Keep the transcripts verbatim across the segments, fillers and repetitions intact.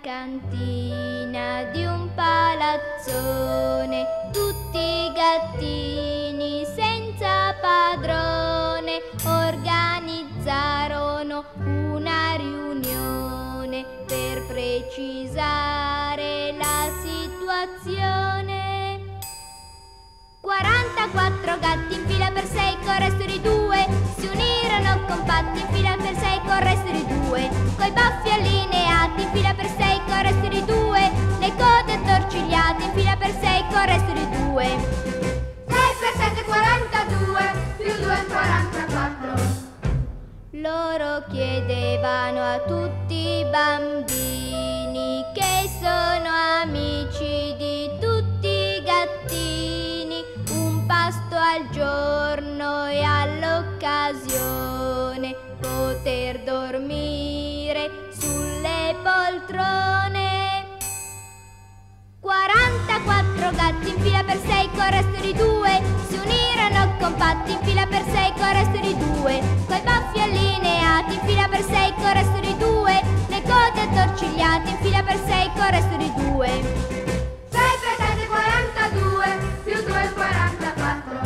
cantina di un palazzone, tutti gattini senza padrone organizzarono una riunione per precisare la situazione. quarantaquattro gatti in fila per sei col resto di due si unirono compatti in fila per sei col resto di due, coi baffi allineati in fila per sei col resto di due, le code attorcigliate in fila per sei col resto di due. sei per sette quarantadue, più due quarantaquattro. Loro chiedevano a tutti i bambini che sono amici di tutti i gattini, un pasto al giorno e all'occasione poter dormire sulle poltrone. quarantaquattro gatti in fila per sei col resto di due si unirono compatti in fila per sei col resto di due, coi baffi allineati in fila per sei col resto di due, le code attorcigliate in fila per sei col resto di due. sei per sette quarantadue, più due quarantaquattro.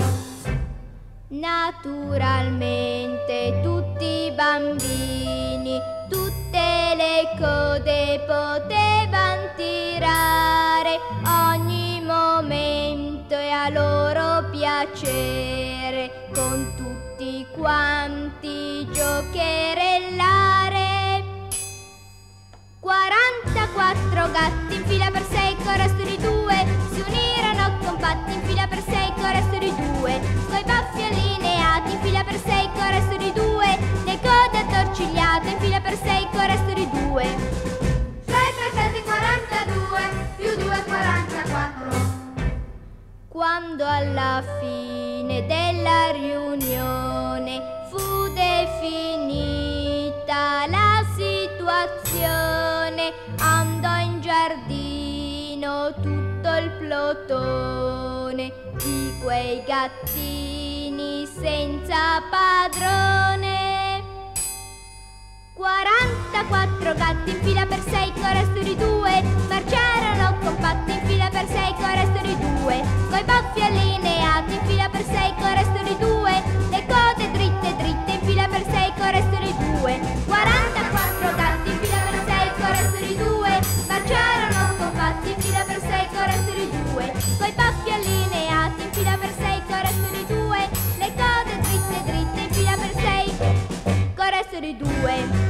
Naturalmente tutti i bambini, tutte le code potevano tirare ogni momento e a loro piacere, con tutti quanti giocherellare. quarantaquattro gatti in fila per sei col resto di due si unirono compatti in fila per sei col resto di due, coi baffi allineati in fila per sei col resto di due, le code attorcigliate in fila per sei col resto di due. sei per sette quarantadue, più due quarantaquattro. Quando alla fine della riunione fu definita la situazione, andò in giardino tutto il plotone di quei gattini senza padrone. quarantaquattro gatti in fila per sei col resto di due marciarono compatti in fila per sei col resto di due, coi baffi allineati in fila per sei col resto di due, le code dritte dritte in fila per sei col resto di due. quarantaquattro gatti in fila per sei col resto di due marciarono compatti in fila per sei col resto di due, coi baffi allineati in fila per sei col resto di due, le code dritte dritte in fila per sei col resto di due.